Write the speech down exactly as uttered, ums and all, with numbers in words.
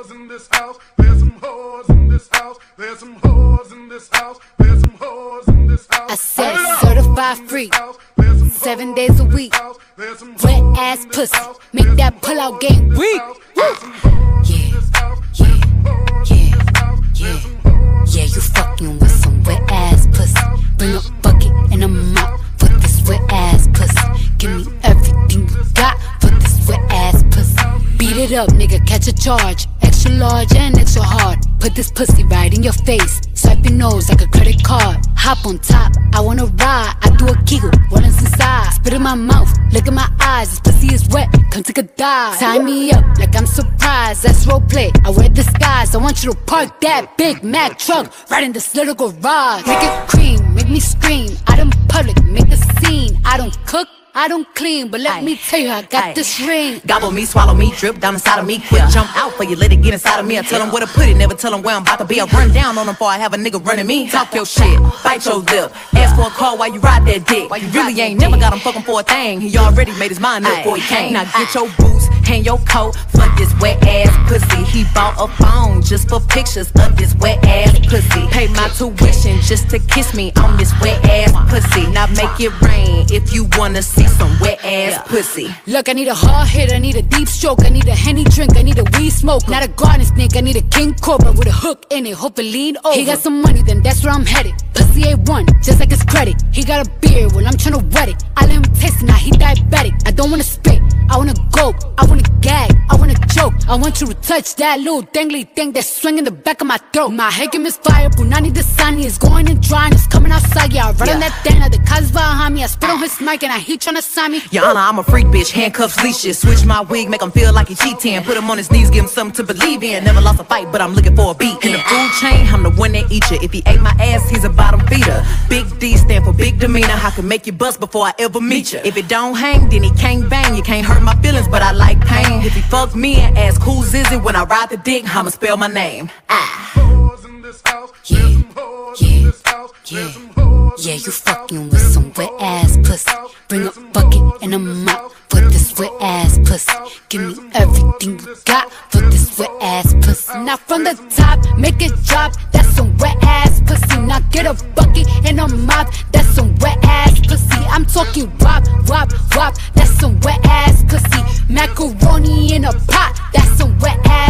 whores in this house. There's some whores in this house. There's some whores in this house. There's some whores in this house. I said certified free, seven days a week. Wet ass pussy, make that pull out game weak. Yeah, yeah, yeah, yeah, yeah. You fucking with some wet ass pussy. Bring a bucket and a mop for this wet ass pussy. Give me everything you got for this wet ass pussy. Beat it up, nigga, catch a charge. Extra large and extra hard. Put this pussy right in your face. Swipe your nose like a credit card. Hop on top, I wanna ride. I do a giggle, what is inside? Spit in my mouth, look in my eyes. This pussy is wet, come take a dive. Tie me up like I'm surprised, that's roleplay. I wear disguise, I want you to park that Big Mac truck right in this little garage. Make it cream, make me scream. Out in public, make a scene. I don't cook, I don't clean, but let Aye. me tell you, I got Aye. this ring. Gobble me, swallow me, drip down inside of me. Quick yeah. jump out for you, let it get inside of me. I tell them where to put it, never tell them where I'm about to be. I run down on them before I have a nigga running me. Talk your shit, bite your lip. Ask for a call while you ride that dick. You really ain't never got him fucking for a thing. He already made his mind up before he came. Now get your boots, hang your coat for this wet ass pussy. He bought a phone just for pictures of this wet ass pussy. Pay my tuition just to kiss me on this wet ass pussy. Now make it rain if you wanna see some wet ass Yeah. pussy. Look, I need a hard hit, I need a deep stroke, I need a Henny drink, I need a weed smoke. Not a garden snake, I need a king cobra with a hook in it, hope it lean over. He got some money, then that's where I'm headed. Pussy A one, just like his credit. He got a beard, well I'm tryna wet it. I let him taste it, now he diabetic. I don't wanna spit, I wanna go, I wanna gag, I wanna choke. I want you to touch that little dangly thing that's swinging the back of my throat. My head game is fire, Punani the sunny is going and drying, it's coming outside. Yeah, I run yeah. on that thing, now the cuz behind me. I spit on his mic and I he tryna sign me. Your Honor, I'm a freak bitch, handcuffs, leashes. Switch my wig, make him feel like he cheating. Put him on his knees, give him something to believe in. Never lost a fight, but I'm looking for a beat. In the food chain, I'm the one that eat you. If he ate my ass, he's a bottom feeder. Big D stand for big demeanor. I can make you bust before I ever meet you. If it don't hang, then he can't bang. You can't hurt my feelings, but I like pain. If he fuck me and ask who's is it when I ride the dick, I'ma spell my name. Ah. Yeah, yeah, yeah, yeah, you fucking with some wet ass pussy. Bring a bucket and a mop for this wet ass pussy. Give me everything you got for this wet ass pussy. Now from the top, make it drop, that's some wet ass pussy. Now get a bucket and a mop, that's some wet ass pussy. I'm talking wop, wop, wop, that's some wet ass pussy. Macaroni in a pot, that's some wet ass